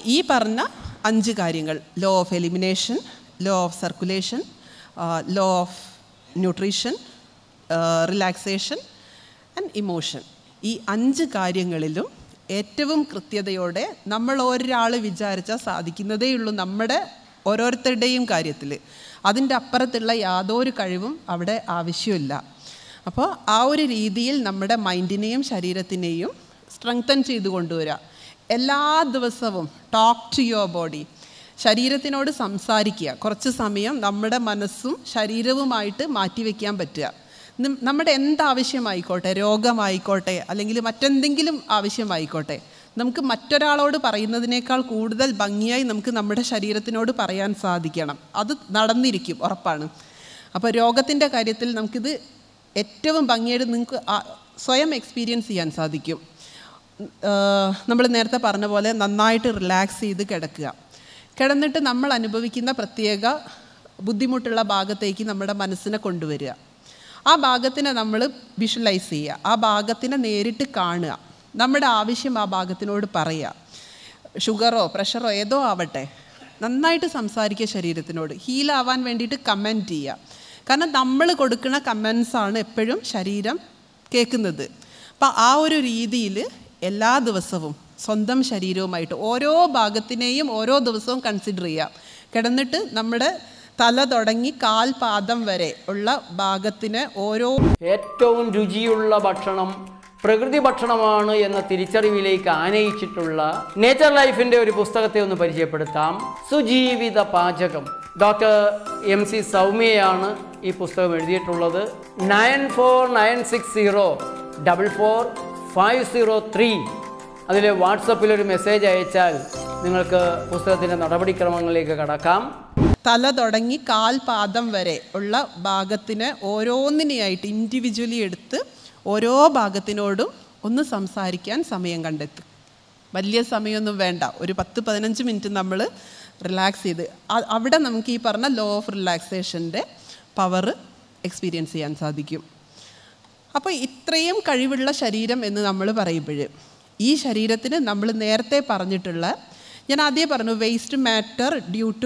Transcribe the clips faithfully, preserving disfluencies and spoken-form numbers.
ഈ പറഞ്ഞ അഞ്ച് കാര്യങ്ങൾ, law of elimination, law of circulation, law of nutrition, relaxation and emotion, ഈ അഞ്ച് കാര്യങ്ങളിലും ഏറ്റവും കൃത്യതയോടെ നമ്മൾ ഒരാൾ വിചാരിച്ചാൽ സാധിക്കുന്നതേയുള്ളൂ നമ്മുടെ ഓരോരുത്തരുടെയും കാര്യത്തിൽ. അതിൻ്റെ അപ്പുറത്തുള്ള യാതൊരു കഴിവും അവിടെ ആവശ്യമില്ല. അപ്പോൾ ആ ഒരു രീതിയിൽ നമ്മുടെ മൈൻഡിനെയും ശരീരത്തിനെയും സ്ട്രെങ്തൻ ചെയ്ത് കൊണ്ടുവരിക. എല്ലാ ദിവസവും ടോക്ക് ടു യുവർ ബോഡി, ശരീരത്തിനോട് സംസാരിക്കുക. കുറച്ച് സമയം നമ്മുടെ മനസ്സും ശരീരവുമായിട്ട് മാറ്റിവെക്കാൻ പറ്റുക. നമ്മുടെ എന്താവശ്യമായിക്കോട്ടെ, രോഗമായിക്കോട്ടെ അല്ലെങ്കിൽ മറ്റെന്തെങ്കിലും ആവശ്യമായിക്കോട്ടെ, നമുക്ക് മറ്റൊരാളോട് പറയുന്നതിനേക്കാൾ കൂടുതൽ ഭംഗിയായി നമുക്ക് നമ്മുടെ ശരീരത്തിനോട് പറയാൻ സാധിക്കണം. അത് നടന്നിരിക്കും, ഉറപ്പാണ്. അപ്പോൾ രോഗത്തിൻ്റെ കാര്യത്തിൽ നമുക്കിത് ഏറ്റവും ഭംഗിയായിട്ട് നിങ്ങൾക്ക് സ്വയം എക്സ്പീരിയൻസ് ചെയ്യാൻ സാധിക്കും. നമ്മൾ നേരത്തെ പറഞ്ഞ പോലെ നന്നായിട്ട് റിലാക്സ് ചെയ്ത് കിടക്കുക. കിടന്നിട്ട് നമ്മൾ അനുഭവിക്കുന്ന പ്രത്യേക ബുദ്ധിമുട്ടുള്ള ഭാഗത്തേക്ക് നമ്മുടെ മനസ്സിനെ കൊണ്ടുവരിക. ആ ഭാഗത്തിനെ നമ്മൾ വിഷ്വലൈസ് ചെയ്യുക, ആ ഭാഗത്തിനെ നേരിട്ട് കാണുക, നമ്മുടെ ആവശ്യം ആ ഭാഗത്തിനോട് പറയുക. ഷുഗറോ പ്രഷറോ ഏതോ ആവട്ടെ, നന്നായിട്ട് സംസാരിക്കുക ശരീരത്തിനോട്. ഹീലാവാൻ വേണ്ടിയിട്ട് കമൻറ്റ് ചെയ്യുക. കാരണം നമ്മൾ കൊടുക്കുന്ന കമൻസാണ് എപ്പോഴും ശരീരം കേൾക്കുന്നത്. അപ്പം ആ ഒരു രീതിയിൽ എല്ലാ ദിവസവും സ്വന്തം ശരീരവുമായിട്ട് ഓരോ ഭാഗത്തിനെയും ഓരോ ദിവസവും കൺസിഡർ ചെയ്യുക. കിടന്നിട്ട് നമ്മുടെ തല തുടങ്ങി കാൽ പാദം വരെ ഉള്ള ഭാഗത്തിന് ഓരോ ഏറ്റവും രുചിയുള്ള ഭക്ഷണം പ്രകൃതി ഭക്ഷണമാണ് എന്ന തിരിച്ചറിവിലേക്ക് ആനയിച്ചിട്ടുള്ള നേച്ചർ ലൈഫിൻ്റെ ഒരു പുസ്തകത്തെ ഒന്ന് പരിചയപ്പെടുത്താം. സുജീവിത പാചകം. ഡോക്ടർ എം സി സൗമ്യയാണ് ഈ പുസ്തകം എഴുതിയിട്ടുള്ളത്. Nine four nine six zero double four five zero three അതിൽ വാട്സപ്പിലൊരു മെസ്സേജ് അയച്ചാൽ നിങ്ങൾക്ക് പുസ്തകത്തിൻ്റെ നടപടിക്രമങ്ങളിലേക്ക് കടക്കാം. തല തുടങ്ങി കാൽ പാദം വരെ ഉള്ള ഭാഗത്തിന് ഓരോന്നിനെയായിട്ട് ഇൻഡിവിജ്വലി എടുത്ത് ഓരോ ഭാഗത്തിനോടും ഒന്ന് സംസാരിക്കാൻ സമയം കണ്ടെത്തും. വലിയ സമയമൊന്നും വേണ്ട, ഒരു പത്ത് പതിനഞ്ച് മിനിറ്റ് നമ്മൾ റിലാക്സ് ചെയ്ത് അവിടെ നമുക്ക് ഈ പറഞ്ഞ ലോ ഓഫ് റിലാക്സേഷൻ്റെ പവർ എക്സ്പീരിയൻസ് ചെയ്യാൻ സാധിക്കും. അപ്പോൾ ഇത്രയും കഴിവുള്ള ശരീരം എന്ന് നമ്മൾ പറയുമ്പോൾ ഈ ശരീരത്തിന് നമ്മൾ നേരത്തെ പറഞ്ഞിട്ടുള്ള, ഞാൻ ആദ്യം പറഞ്ഞു waste matter due to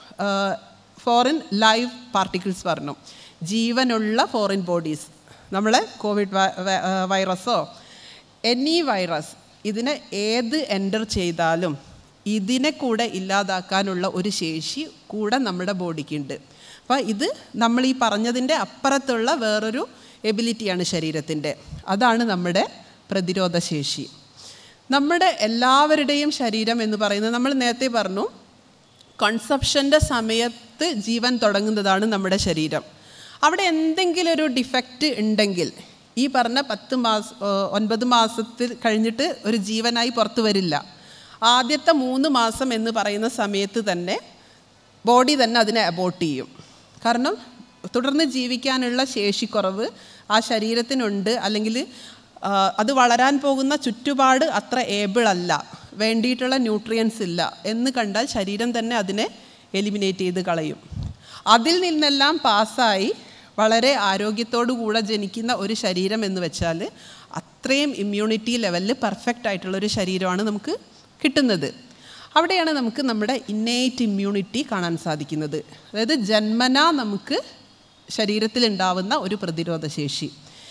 foreign live particles പറഞ്ഞു, ജീവനുള്ള ഫോറിൻ ബോഡീസ്, നമ്മളെ കോവിഡ് വൈറസോ എനി വൈറസ്, ഇതിനെ ഏത് എൻ്റർ ചെയ്താലും ഇതിനെ കൂടെ ഇല്ലാതാക്കാനുള്ള ഒരു ശേഷി കൂടെ നമ്മുടെ ബോഡിക്കുണ്ട്. അപ്പോൾ ഇത് നമ്മൾ ഈ പറഞ്ഞതിൻ്റെ അപ്പുറത്തുള്ള വേറൊരു എബിലിറ്റിയാണ് ശരീരത്തിൻ്റെ. അതാണ് നമ്മുടെ പ്രതിരോധ ശേഷി. നമ്മുടെ എല്ലാവരുടെയും ശരീരം എന്ന് പറയുന്നത്, നമ്മൾ നേരത്തെ പറഞ്ഞു കൺസെപ്ഷൻ്റെ സമയത്ത് ജീവൻ തുടങ്ങുന്നതാണ് നമ്മുടെ ശരീരം. അവിടെ എന്തെങ്കിലും ഒരു ഡിഫക്റ്റ് ഉണ്ടെങ്കിൽ ഈ പറഞ്ഞ പത്ത് മാസം ഒൻപത് മാസത്തിൽ കഴിഞ്ഞിട്ട് ഒരു ജീവനായി പുറത്തു വരില്ല. ആദ്യത്തെ മൂന്ന് മാസം എന്ന് പറയുന്ന സമയത്ത് തന്നെ ബോഡി തന്നെ അതിനെ അബോർട്ട് ചെയ്യും. കാരണം തുടർന്ന് ജീവിക്കാനുള്ള ശേഷിക്കുറവ് ആ ശരീരത്തിനുണ്ട്, അല്ലെങ്കിൽ അത് വളരാൻ പോകുന്ന ചുറ്റുപാട് അത്ര ഏബിൾ അല്ല, വേണ്ടിയിട്ടുള്ള ന്യൂട്രിയൻസ് ഇല്ല എന്ന് കണ്ടാൽ ശരീരം തന്നെ അതിനെ എലിമിനേറ്റ് ചെയ്ത് കളയും. അതിൽ നിന്നെല്ലാം പാസ്സായി വളരെ ആരോഗ്യത്തോടു കൂടെ ജനിക്കുന്ന ഒരു ശരീരം എന്ന് വെച്ചാൽ അത്രയും ഇമ്മ്യൂണിറ്റി ലെവലിൽ പെർഫെക്റ്റ് ആയിട്ടുള്ളൊരു ശരീരമാണ് നമുക്ക് കിട്ടുന്നത്. അവിടെയാണ് നമുക്ക് നമ്മുടെ ഇന്നേറ്റ് ഇമ്മ്യൂണിറ്റി കാണാൻ സാധിക്കുന്നത്. അതായത് ജന്മനാ നമുക്ക് ശരീരത്തിലുണ്ടാവുന്ന ഒരു പ്രതിരോധ ശേഷി.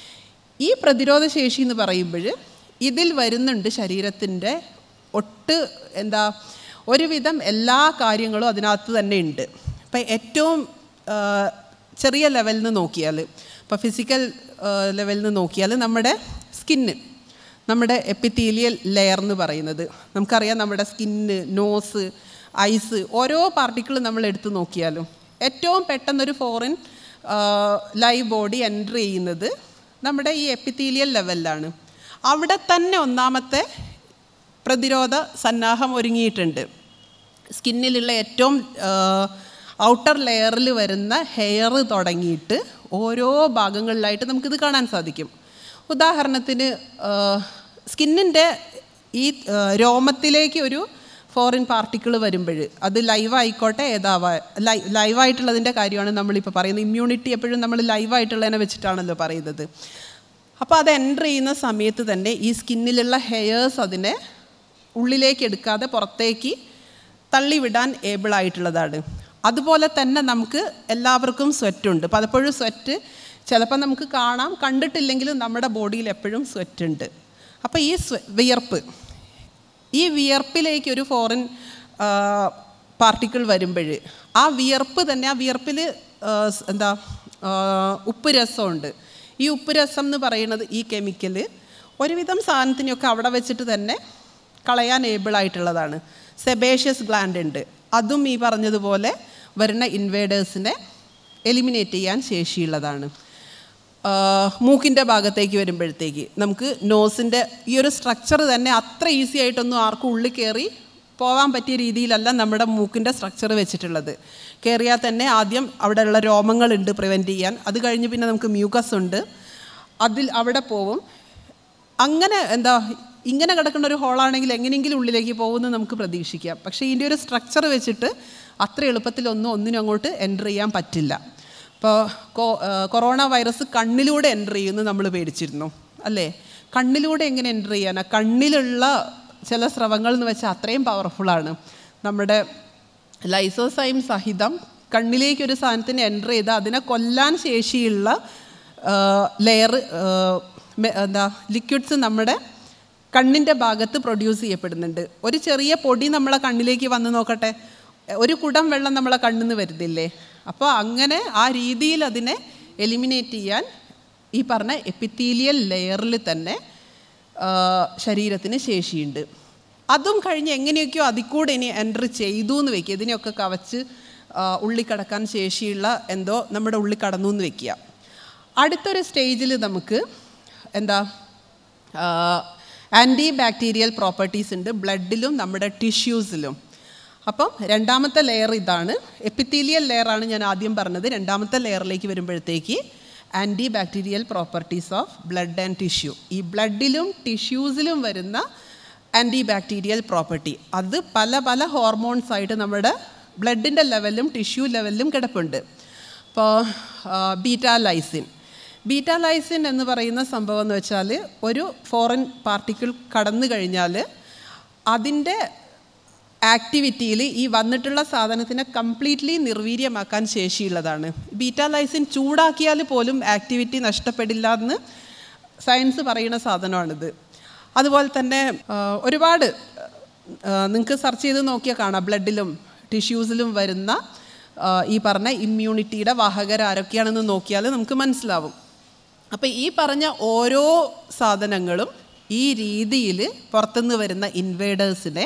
ഈ പ്രതിരോധ ശേഷി എന്ന് പറയുമ്പോൾ ഇതിൽ വരുന്നുണ്ട് ശരീരത്തിൻ്റെ ഒട്ട് എന്താ ഒരുവിധം എല്ലാ കാര്യങ്ങളും അതിനകത്ത് തന്നെ ഉണ്ട്. ഇപ്പം ഏറ്റവും ചെറിയ ലെവലിൽ നിന്ന് നോക്കിയാൽ, ഇപ്പോൾ ഫിസിക്കൽ ലെവലിൽ നിന്ന് നോക്കിയാൽ നമ്മുടെ സ്കിന്ന്, നമ്മുടെ എപ്പിത്തീലിയൽ ലെയർ എന്ന് പറയുന്നത് നമുക്കറിയാം. നമ്മുടെ സ്കിന്ന്, നോസ്, ഐസ്, ഓരോ പാർട്ടിക്കിൾ നമ്മൾ എടുത്ത് നോക്കിയാലും ഏറ്റവും പെട്ടെന്നൊരു ഫോറിൻ ലൈവ് ബോഡി എൻ്റർ ചെയ്യുന്നത് നമ്മുടെ ഈ എപ്പിത്തീലിയൽ ലെവലിലാണ്. അവിടെ തന്നെ ഒന്നാമത്തെ പ്രതിരോധ സന്നാഹം ഒരുങ്ങിയിട്ടുണ്ട്. സ്കിന്നിലുള്ള ഏറ്റവും ഔട്ടർ ലെയറിൽ വരുന്ന ഹെയർ തുടങ്ങിയിട്ട് ഓരോ ഭാഗങ്ങളിലായിട്ട് നമുക്കിത് കാണാൻ സാധിക്കും. ഉദാഹരണത്തിന് സ്കിന്നിൻ്റെ ഈ രോമത്തിലേക്ക് ഒരു ഫോറിൻ പാർട്ടിക്കിൾ വരുമ്പോൾ അത് ലൈവായിക്കോട്ടെ ഏതാവാ ലൈ ലൈവായിട്ടുള്ളതിൻ്റെ കാര്യമാണ് നമ്മളിപ്പോൾ പറയുന്നത്. ഇമ്മ്യൂണിറ്റി എപ്പോഴും നമ്മൾ ലൈവായിട്ടുള്ളതിനെ വെച്ചിട്ടാണല്ലോ പറയുന്നത്. അപ്പോൾ അത് എൻ്റർ ചെയ്യുന്ന സമയത്ത് തന്നെ ഈ സ്കിന്നിലുള്ള ഹെയർസ് അതിനെ ഉള്ളിലേക്ക് എടുക്കാതെ പുറത്തേക്ക് തള്ളിവിടാൻ ഏബിൾ ആയിട്ടുള്ളതാണ്. അതുപോലെ തന്നെ നമുക്ക് എല്ലാവർക്കും സ്വെറ്റുണ്ട്. പലപ്പോഴും സ്വെറ്റ് ചിലപ്പോൾ നമുക്ക് കാണാം, കണ്ടിട്ടില്ലെങ്കിലും നമ്മുടെ ബോഡിയിൽ എപ്പോഴും സ്വെറ്റ് ഉണ്ട്. അപ്പോൾ ഈ സ്വ വിയർപ്പ് ഈ വിയർപ്പിലേക്ക് ഒരു ഫോറിൻ പാർട്ടിക്കിൾ വരുമ്പോൾ ആ വിയർപ്പ് തന്നെ ആ വിയർപ്പിൽ എന്താ ഉപ്പ് രസമുണ്ട്. ഈ ഉപ്പ് രസം എന്ന് പറയുന്നത് ഈ കെമിക്കൽ ഒരുവിധം സാധനത്തിനെയൊക്കെ അവിടെ വെച്ചിട്ട് തന്നെ കളയാൻ ഏബിളായിട്ടുള്ളതാണ്. സെബേഷ്യസ് ഗ്ലാൻഡ് ഉണ്ട്, അതും ഈ പറഞ്ഞതുപോലെ വരുന്ന ഇൻവേഡേഴ്സിനെ എലിമിനേറ്റ് ചെയ്യാൻ ശേഷിയുള്ളതാണ്. മൂക്കിൻ്റെ ഭാഗത്തേക്ക് വരുമ്പോഴത്തേക്ക് നമുക്ക് നോസിൻ്റെ ഈ ഒരു സ്ട്രക്ചർ തന്നെ അത്ര ഈസി ആയിട്ടൊന്നും ആർക്കും ഉള്ളിൽ കയറി പോകാൻ പറ്റിയ രീതിയിലല്ല നമ്മുടെ മൂക്കിൻ്റെ സ്ട്രക്ചർ വെച്ചിട്ടുള്ളത്. കയറിയാൽ തന്നെ ആദ്യം അവിടെയുള്ള രോമങ്ങളുണ്ട് പ്രിവെൻറ്റ് ചെയ്യാൻ, അത് കഴിഞ്ഞ് പിന്നെ നമുക്ക് മ്യൂക്കസ് ഉണ്ട്, അതിൽ അവിടെ പോവും. അങ്ങനെ എന്താ ഇങ്ങനെ കിടക്കുന്ന ഒരു ഹോളാണെങ്കിൽ എങ്ങനെയെങ്കിലും ഉള്ളിലേക്ക് പോകുമെന്ന് നമുക്ക് പ്രതീക്ഷിക്കാം. പക്ഷേ ഇതിൻ്റെ ഒരു സ്ട്രക്ചർ വെച്ചിട്ട് അത്ര എളുപ്പത്തിലൊന്നും ഒന്നിനും അങ്ങോട്ട് എൻ്റർ ചെയ്യാൻ പറ്റില്ല. ഇപ്പോൾ കൊറോണ വൈറസ് കണ്ണിലൂടെ എൻ്റർ ചെയ്യുമെന്ന് നമ്മൾ പേടിച്ചിരുന്നു അല്ലേ? കണ്ണിലൂടെ എങ്ങനെ എൻ്റർ ചെയ്യാനാ? കണ്ണിലുള്ള ചില സ്രവങ്ങൾ എന്ന് വെച്ചാൽ അത്രയും പവർഫുള്ളാണ്. നമ്മുടെ ലൈസോസൈം സഹിതം കണ്ണിലേക്കൊരു സാധനത്തിന് എൻ്റർ ചെയ്താൽ അതിനെ കൊല്ലാൻ ശേഷിയുള്ള ലെയർ എന്താ ലിക്വിഡ്സ് നമ്മുടെ കണ്ണിൻ്റെ ഭാഗത്ത് പ്രൊഡ്യൂസ് ചെയ്യപ്പെടുന്നുണ്ട്. ഒരു ചെറിയ പൊടി നമ്മളെ കണ്ണിലേക്ക് വന്ന് നോക്കട്ടെ, ഒരു കുടം വെള്ളം നമ്മളെ കണ്ണിൽ നിന്ന് വരുന്നില്ലേ? അപ്പോൾ അങ്ങനെ ആ രീതിയിൽ അതിനെ എലിമിനേറ്റ് ചെയ്യാൻ ഈ പറഞ്ഞ എപ്പിത്തീലിയൽ ലെയറിൽ തന്നെ ശരീരത്തിന് ശേഷിയുണ്ട്. അതും കഴിഞ്ഞ് എങ്ങനെയൊക്കെയോ അതിൽ കൂടെ ഇനി എൻറ്റർ ചെയ്തു എന്ന് വെക്കുക, ഇതിനെയൊക്കെ കവച്ച് ഉള്ളിൽ കടക്കാൻ ശേഷിയുള്ള എന്തോ നമ്മുടെ ഉള്ളിൽ കടന്നു എന്ന് വെക്കുക. അടുത്തൊരു സ്റ്റേജിൽ നമുക്ക് എന്താ ആൻറ്റി ബാക്ടീരിയൽ പ്രോപ്പർട്ടീസ് ഉണ്ട് ബ്ലഡിലും നമ്മുടെ ടിഷ്യൂസിലും. അപ്പം രണ്ടാമത്തെ ലെയർ ഇതാണ്, എപ്പിത്തീലിയൽ ലെയറാണ് ഞാൻ ആദ്യം പറഞ്ഞത്. രണ്ടാമത്തെ ലെയറിലേക്ക് വരുമ്പോഴത്തേക്ക് antibacterial properties of blood and tissue. ഈ ബ്ലഡിലും ടിഷ്യൂസിലും വരുന്ന ആൻറ്റി ബാക്ടീരിയൽ പ്രോപ്പർട്ടി അത് പല പല ഹോർമോൺസ് ആയിട്ട് നമ്മുടെ ബ്ലഡിൻ്റെ ലെവലിലും ടിഷ്യൂ ലെവലിലും കിടപ്പുണ്ട്. ഇപ്പോൾ ബീറ്റാലൈസിൻ ബീറ്റാലൈസിൻ എന്ന് പറയുന്ന സംഭവം എന്ന് വെച്ചാൽ ഒരു ഫോറിൻ പാർട്ടിക്കിൾ കടന്നു കഴിഞ്ഞാൽ അതിൻ്റെ ആക്ടിവിറ്റിയിൽ ഈ വന്നിട്ടുള്ള സാധനത്തിനെ കംപ്ലീറ്റ്ലി നിർവീര്യമാക്കാൻ ശേഷിയുള്ളതാണ്. ബീറ്റാലൈസിൻ ചൂടാക്കിയാൽ പോലും ആക്ടിവിറ്റി നഷ്ടപ്പെടില്ല എന്ന് സയൻസ് പറയുന്ന സാധനമാണിത്. അതുപോലെ തന്നെ ഒരുപാട് നിങ്ങൾക്ക് സെർച്ച് ചെയ്ത് നോക്കിയാൽ കാണാം, ബ്ലഡിലും ടിഷ്യൂസിലും വരുന്ന ഈ പറഞ്ഞ ഇമ്മ്യൂണിറ്റിയുടെ വാഹകർ ആരൊക്കെയാണെന്ന് നോക്കിയാൽ നമുക്ക് മനസ്സിലാവും. അപ്പോൾ ഈ പറഞ്ഞ ഓരോ സാധനങ്ങളും ഈ രീതിയിൽ പുറത്തുനിന്ന് വരുന്ന ഇൻവേഡേഴ്സിനെ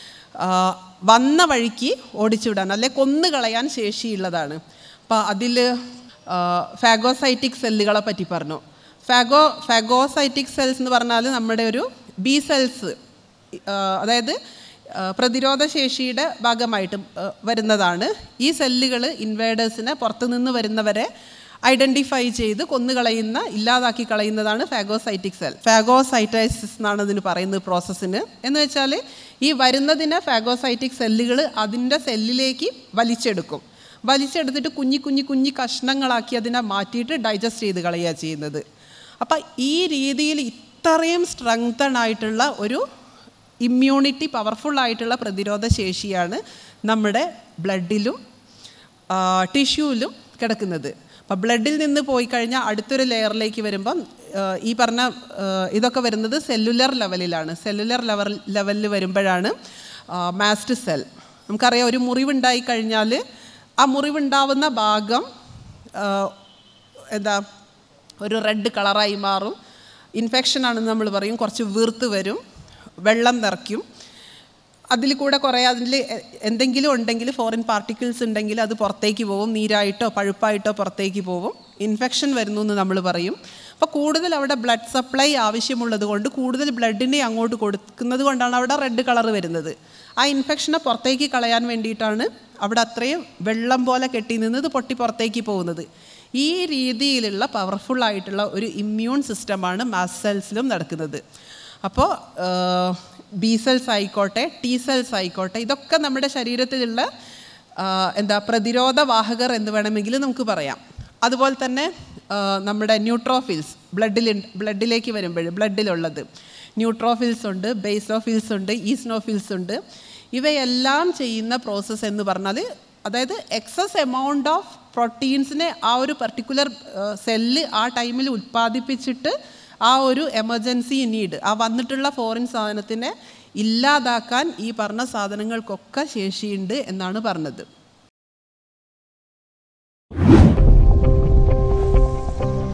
വന്ന വഴിക്ക് ഓടിച്ചുവിടാൻ അല്ലെ കൊന്നുകളയാൻ ശേഷിയുള്ളതാണ്. അപ്പോൾ അതിൽ ഫാഗോസൈറ്റിക് സെല്ലുകളെ പറ്റി പറഞ്ഞു. ഫാഗോ ഫാഗോസൈറ്റിക് സെൽസ് എന്ന് പറഞ്ഞാൽ നമ്മുടെ ഒരു ബി സെൽസ്, അതായത് പ്രതിരോധ ശേഷിയുടെ ഭാഗമായിട്ട് വരുന്നതാണ്. ഈ സെല്ലുകൾ ഇൻവേഡേഴ്സിനെ പുറത്തുനിന്ന് വരുന്നവരെ ഐഡൻറ്റിഫൈ ചെയ്ത് കൊന്നുകളയുന്ന ഇല്ലാതാക്കി കളയുന്നതാണ് ഫാഗോസൈറ്റിക് സെൽ. ഫാഗോസൈറ്റൈസിസ് എന്നാണ് ഇതിന് പറയുന്നത് പ്രോസസ്സിന്. എന്ന് വെച്ചാൽ ഈ വരുന്നതിനെ ഫാഗോസൈറ്റിക് സെല്ലുകൾ അതിൻ്റെ സെല്ലിലേക്ക് വലിച്ചെടുക്കും. വലിച്ചെടുത്തിട്ട് കുഞ്ഞി കുഞ്ഞി കുഞ്ഞി കഷ്ണങ്ങളാക്കി അതിനെ മാറ്റിയിട്ട് ഡൈജസ്റ്റ് ചെയ്ത് കളയുക ചെയ്യുന്നത്. അപ്പം ഈ രീതിയിൽ ഇത്രയും സ്ട്രെങ്തൺ ആയിട്ടുള്ള ഒരു ഇമ്മ്യൂണിറ്റി പവർഫുള്ളായിട്ടുള്ള പ്രതിരോധ ശേഷിയാണ് നമ്മുടെ ബ്ലഡിലും ടിഷ്യൂവിലും കിടക്കുന്നത്. അപ്പോൾ ബ്ലഡിൽ നിന്ന് പോയി കഴിഞ്ഞാൽ അടുത്തൊരു ലെയറിലേക്ക് വരുമ്പം ഈ പറഞ്ഞ ഇതൊക്കെ വരുന്നത് സെല്ലുലർ ലെവലിലാണ്. സെല്ലുലർ ലെവൽ ലെവലിൽ വരുമ്പോഴാണ് മാസ്റ്റ് സെൽ. നമുക്കറിയാം, ഒരു മുറിവുണ്ടായി കഴിഞ്ഞാൽ ആ മുറിവുണ്ടാവുന്ന ഭാഗം എന്താ ഒരു റെഡ് കളറായി മാറും. ഇൻഫെക്ഷൻ ആണെന്ന് നമ്മൾ പറയും. കുറച്ച് വീർത്ത് വരും, വെള്ളം നിറയ്ക്കും. അതിൽ കൂടെ കുറേ അതിൽ എന്തെങ്കിലും ഉണ്ടെങ്കിൽ ഫോറിൻ പാർട്ടിക്കിൾസ് ഉണ്ടെങ്കിൽ അത് പുറത്തേക്ക് പോകും, നീരായിട്ടോ പഴുപ്പായിട്ടോ പുറത്തേക്ക് പോകും. ഇൻഫെക്ഷൻ വരുന്നു എന്ന് നമ്മൾ പറയും. അപ്പോൾ കൂടുതൽ അവിടെ ബ്ലഡ് സപ്ലൈ ആവശ്യമുള്ളത് കൊണ്ട് കൂടുതൽ ബ്ലഡിനെ അങ്ങോട്ട് കൊടുക്കുന്നത് കൊണ്ടാണ് അവിടെ റെഡ് കളർ വരുന്നത്. ആ ഇൻഫെക്ഷനെ പുറത്തേക്ക് കളയാൻ വേണ്ടിയിട്ടാണ് അവിടെ അത്രയും വെള്ളം പോലെ കെട്ടി നിന്നത് പൊട്ടി പുറത്തേക്ക് പോകുന്നത്. ഈ രീതിയിലുള്ള പവർഫുള്ളായിട്ടുള്ള ഒരു ഇമ്മ്യൂൺ സിസ്റ്റമാണ് മാസ്റ്റ് സെൽസിലും നടക്കുന്നത്. അപ്പോൾ ബി സെൽസ് ആയിക്കോട്ടെ, ടി സെൽസ് ആയിക്കോട്ടെ, ഇതൊക്കെ നമ്മുടെ ശരീരത്തിലുള്ള എന്താ പ്രതിരോധ വാഹകർ എന്ന് വേണമെങ്കിൽ നമുക്ക് പറയാം. അതുപോലെ തന്നെ നമ്മുടെ ന്യൂട്രോഫിൽസ് ബ്ലഡിൽ ബ്ലഡിലേക്ക് വരുമ്പോൾ ബ്ലഡിലുള്ളത് ന്യൂട്രോഫിൽസ് ഉണ്ട്, ബേസോഫിൽസ് ഉണ്ട്, ഈസ്നോഫിൽസ് ഉണ്ട്. ഇവയെല്ലാം ചെയ്യുന്ന പ്രോസസ്സ് എന്ന് പറഞ്ഞാൽ, അതായത് എക്സസ് എമൗണ്ട് ഓഫ് പ്രോട്ടീൻസിനെ ആ ഒരു പർട്ടിക്കുലർ സെല്ല് ആ ടൈമിൽ ഉൽപ്പാദിപ്പിച്ചിട്ട് ആ ഒരു എമർജൻസി നീഡ്, ആ വന്നിട്ടുള്ള ഫോറിൻ സാധനത്തിനെ ഇല്ലാതാക്കാൻ ഈ പറഞ്ഞ സാധനങ്ങൾക്കൊക്കെ ശേഷിയുണ്ട് എന്നാണ് പറഞ്ഞത്.